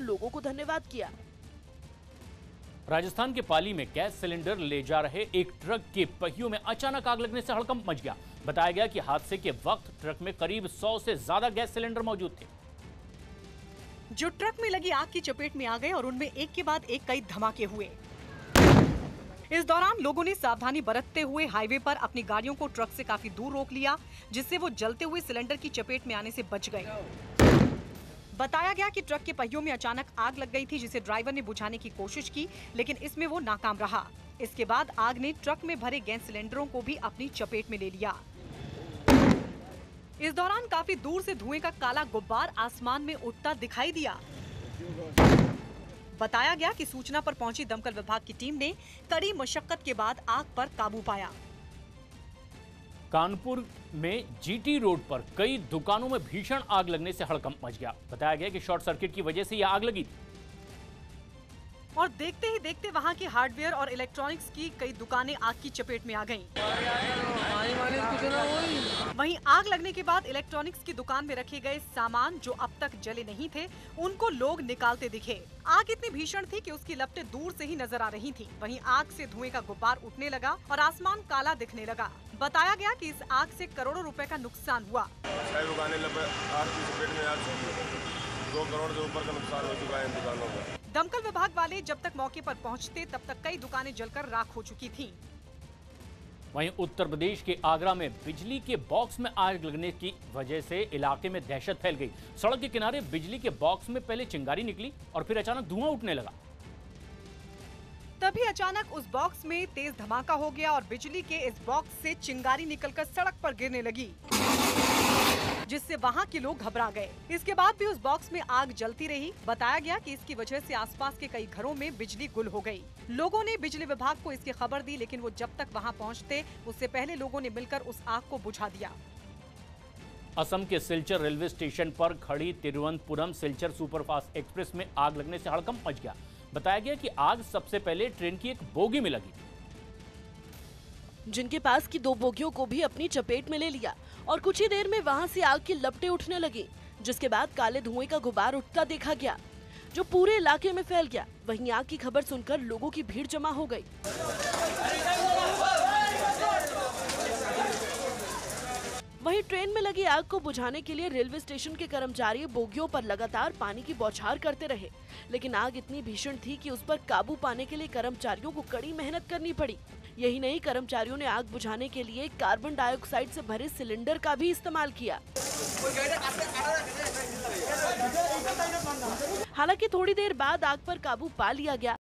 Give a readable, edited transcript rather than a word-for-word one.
लोगों को धन्यवाद किया। राजस्थान के पाली में गैस सिलेंडर ले जा रहे एक ट्रक के पहियों में अचानक आग लगने से हड़कंप मच गया। बताया गया कि हादसे के वक्त ट्रक में करीब 100 से ज्यादा गैस सिलेंडर मौजूद थे, जो ट्रक में लगी आग की चपेट में आ गए और उनमें एक के बाद एक कई धमाके हुए। इस दौरान लोगों ने सावधानी बरतते हुए हाईवे पर अपनी गाड़ियों को ट्रक से काफी दूर रोक लिया, जिससे वो जलते हुए सिलेंडर की चपेट में आने से बच गए। बताया गया कि ट्रक के पहियों में अचानक आग लग गई थी, जिसे ड्राइवर ने बुझाने की कोशिश की, लेकिन इसमें वो नाकाम रहा। इसके बाद आग ने ट्रक में भरे गैस सिलेंडरों को भी अपनी चपेट में ले लिया। इस दौरान काफी दूर से धुएं का काला गुब्बार आसमान में उड़ता दिखाई दिया। बताया गया कि सूचना पर पहुंची दमकल विभाग की टीम ने कड़ी मशक्कत के बाद आग पर काबू पाया। कानपुर में जीटी रोड पर कई दुकानों में भीषण आग लगने से हड़कंप मच गया। बताया गया कि शॉर्ट सर्किट की वजह से यह आग लगी थी और देखते ही देखते वहां की हार्डवेयर और इलेक्ट्रॉनिक्स की कई दुकानें आग की चपेट में आ गईं। वहीं आग लगने के बाद इलेक्ट्रॉनिक्स की दुकान में रखे गए सामान जो अब तक जले नहीं थे, उनको लोग निकालते दिखे। आग इतनी भीषण थी कि उसकी लपटें दूर से ही नजर आ रही थी। वहीं आग से धुएं का गुब्बार उठने लगा और आसमान काला दिखने लगा। बताया गया कि इस आग से करोड़ों रुपए का नुकसान हुआ। 2 करोड़ से ऊपर का नुकसान हो चुका है इन दुकानों में। दमकल विभाग वाले जब तक मौके पर पहुंचते तब तक कई दुकानें जलकर राख हो चुकी थीं। वहीं उत्तर प्रदेश के आगरा में बिजली के बॉक्स में आग लगने की वजह से इलाके में दहशत फैल गई। सड़क के किनारे बिजली के बॉक्स में पहले चिंगारी निकली और फिर अचानक धुआं उठने लगा। तभी अचानक उस बॉक्स में तेज धमाका हो गया और बिजली के इस बॉक्स से चिंगारी निकलकर सड़क पर गिरने लगी, जिससे वहां के लोग घबरा गए। इसके बाद भी उस बॉक्स में आग जलती रही। बताया गया कि इसकी वजह से आसपास के कई घरों में बिजली गुल हो गई। लोगों ने बिजली विभाग को इसकी खबर दी, लेकिन वो जब तक वहां पहुंचते उससे पहले लोगों ने मिलकर उस आग को बुझा दिया। असम के सिलचर रेलवे स्टेशन पर खड़ी तिरुवनंतपुरम सिलचर सुपरफास्ट एक्सप्रेस में आग लगने से हड़कंप मच गया। बताया गया कि आग सबसे पहले ट्रेन की एक बोगी में लगी, जिनके पास की 2 बोगियों को भी अपनी चपेट में ले लिया और कुछ ही देर में वहां से आग की लपटें उठने लगी, जिसके बाद काले धुएं का गुब्बार उठता देखा गया, जो पूरे इलाके में फैल गया। वहीं आग की खबर सुनकर लोगों की भीड़ जमा हो गई। वहीं ट्रेन में लगी आग को बुझाने के लिए रेलवे स्टेशन के कर्मचारी बोगियों पर लगातार पानी की बौछार करते रहे, लेकिन आग इतनी भीषण थी कि उस पर काबू पाने के लिए कर्मचारियों को कड़ी मेहनत करनी पड़ी। यही नहीं, कर्मचारियों ने आग बुझाने के लिए कार्बन डाइऑक्साइड से भरे सिलेंडर का भी इस्तेमाल किया। हालांकि थोड़ी देर बाद आग पर काबू पा लिया गया।